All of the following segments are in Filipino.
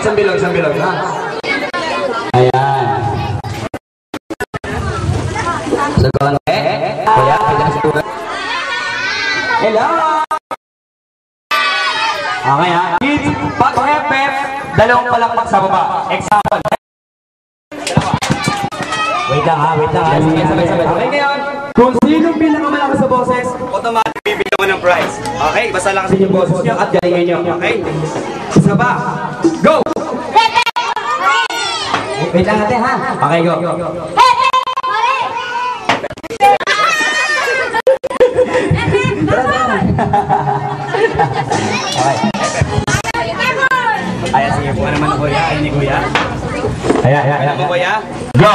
isang bilog, ha? Ayan. Sagutan kuya, pwede na sagutan. Hello! Okay, ha? Kids, pag hepep, dalawang palakpak sa baba. Example. Wait lang, ha? Sige, sabay. Okay, ngayon, kung sinong pinakamalakas sa boses, automatic bibigyan mo ng prize. Okay, basta lang kasi yung boses nyo at galingan nyo. Okay? Isa pa. Go! Wait lang natin, ha? Okay, go. Okay. Ayan, sige po naman ang kuya. Ay, ni kuya. Ayan mo kuya. Go!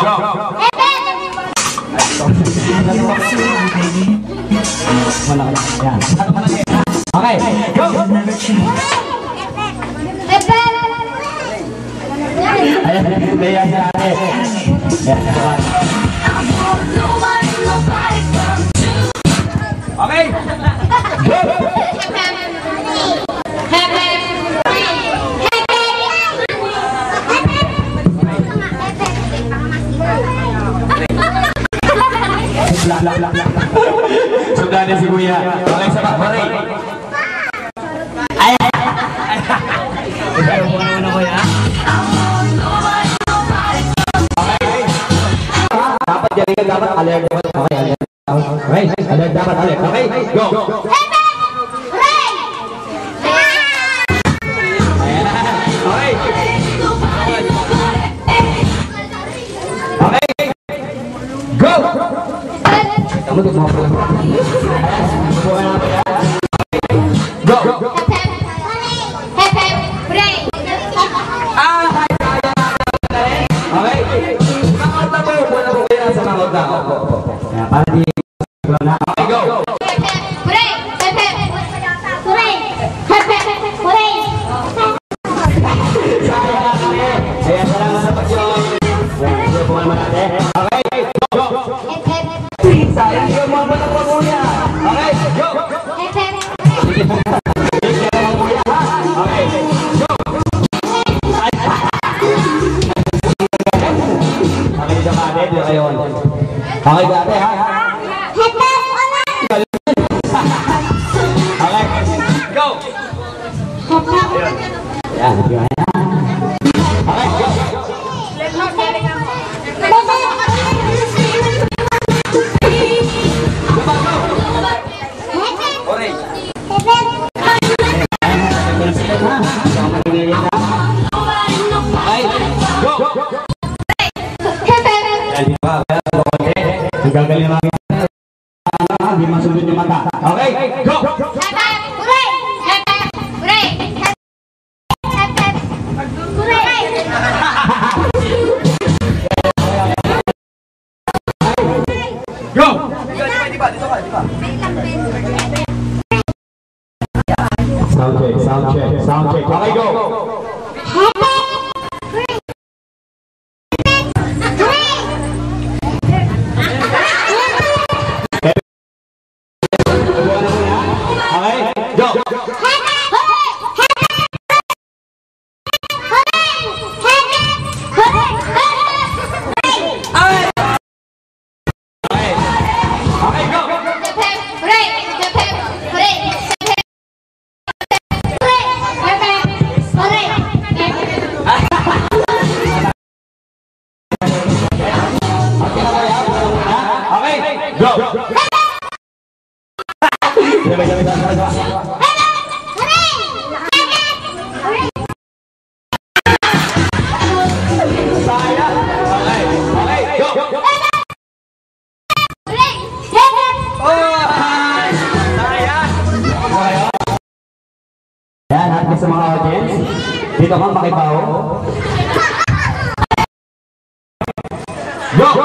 Okay, go! Okay! Go! Sudah ada si kuya. Okay, sama Hore. Ay. Ano kuya? Dapat jaringan dapat alert. Okay, alert. Okay, alert dapat alert. Okay, go. Go! Kamu tuh mau pulang? Go! Okay, dati ha? Okay, go! Yan, okay, go! Ang gagaling namin hindi masundot yung mata. Okay, go! Go! Sound check. Okay, go! Sa mga audience, dito kang makibaw. Go!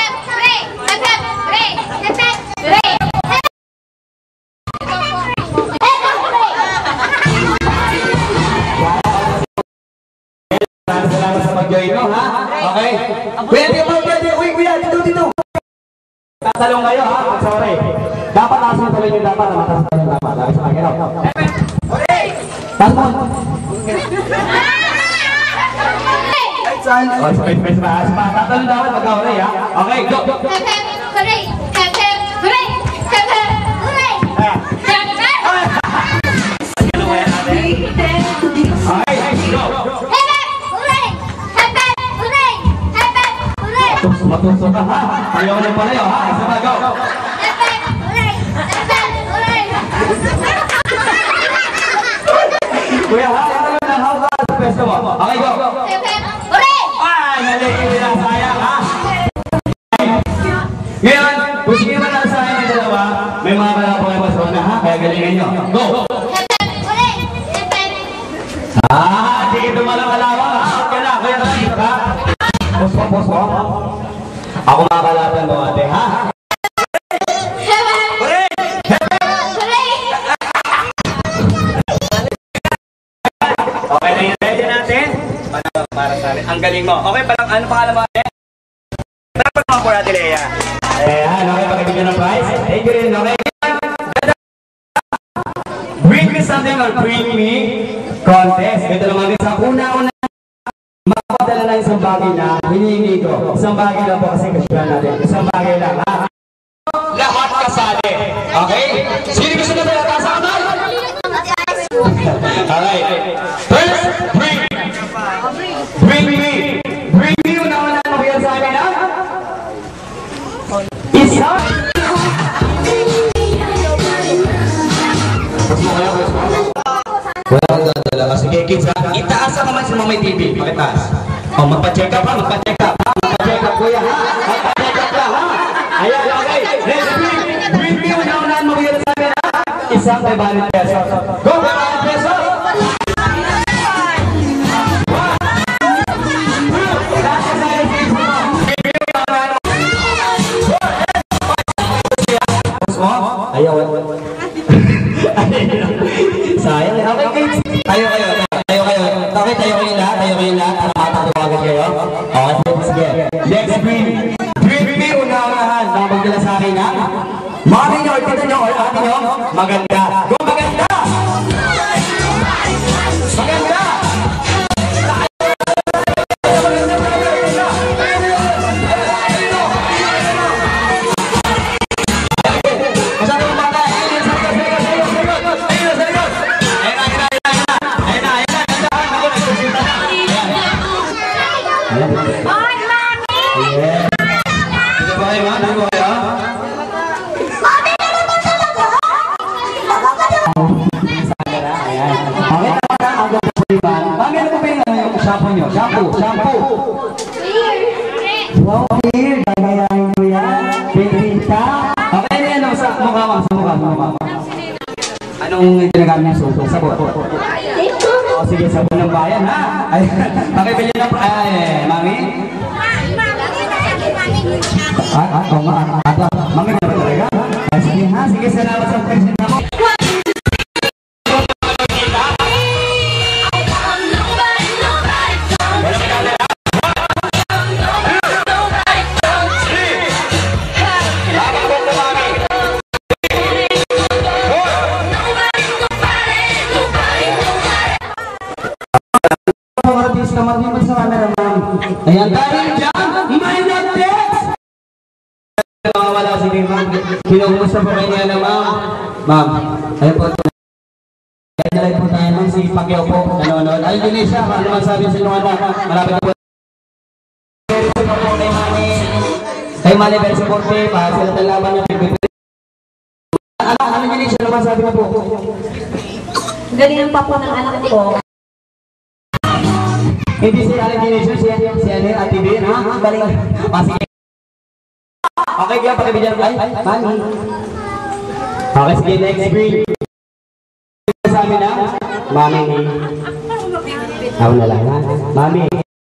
Salamat sa pag-join mo, ha? Okay? Pwede. Uy, kuya, dito. Tatalong kayo, ha? Sorry. Dapat nasa tuloy nyo dapat. Mataas tayo dapat. Lagi sa mga gano'n. Tasman! Saan? Oh, space ba? Tatanong dapat magkahuli, ha? Okay, go! Hooray! Hooray! Hooray! Ano mo yan natin? Okay, go! Matuso ka, ha? Ayaw na pala, ha? Isa ba, go! Kuya, ha? Ito lang how ka sa pwesto mo. Okay, go! Ay, nalagay na sayang, ha? Ngayon, kung sige man ang sayang ng dalawa, may mga kalapang ay masona, ha? Kaya galingan nyo. Go! Sige tumalang kalawang, ha? Okay na, kuya, ha? Pos mo. Ako makakalaban mo, ate, ha? Okay na yung ready natin? Para sa akin. Ang galing mo. Okay, parang ano pangalan mo, ate? Dapat mga po natin, Leia. Ayan, okay, pakibigyan ng prize. Thank you rin, okay? Bring me something or bring me contest. Ito naman din sa una-una. Makapadala na isang bagay na hinihingi ko. Isang bagay lang po kasi kasyan natin. Isang bagay lang, ha? Lahat kasali. Okay? Sino gusto na talaga sa kamay? Okay. First, bring me. Una-una mo yan sa amin, ha? Isa. Wala kang dadala kasi kay kids, ha? Itaas ang kamay sa mga may TV. Pakitaas. O, magpa-check up, ha? Magpa-check up, kuya, ha? Magpa-check up lang, ha? Ayan, okay. Let's bring me. Una-unaan mo yan sa amin, ha? Isang 500 pesos. Go, 500 pesos! Ayaw. Sayang. Okay, kids. Tayo kayo. Okay, tayo kayo lahat. Makatawagan kayo. Okay, sige. Let's bring me una-unahan. Nakapagdala sa akin, ha? Mami nyo, tita nyo, or ate nyo, maganda. Go, maganda! Maganda! Shampoo. Wow, clear. Gagayahin mo yan. Pinita. Okay na yan. Sa mukha. Anong ginagamit niya? Sabon. O sige, sabon ng bayan, ha? Pakibili na po. Mami? Mami na ba talaga? Sige, ha? Sige, salamat sa present mo. Ayan, dahil dyan, may nag-text! Wala si ma'am. Kinumusta po kayo niya na ma'am. Ma'am, ayun po. Kaya nalay po tayo ma'am, si Pacquiao po. Nanonood. Ayun din siya, ano naman sabi sa inyo anak. Malapit na po. Kay Mali very supportive, sila talaban na pagbibitin. Ano din siya naman sabi na po? Galingan pa po ng anak ko. Hindi si Alan Ginesio, si Ate Bin, ha? Balik. Sige. Okay, kaya pakibigyan. Ay, mami. Okay, sige, next week. Sa amin, ha? Mami. Ako na lang, ha? Mami.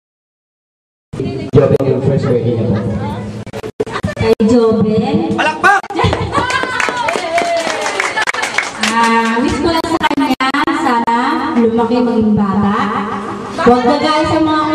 Joben yung first wedding niya po. Kay Joben? Palakpak! Wish ko lang sa kanya, sana lumaki maging bata. Huwag gagaya sa mga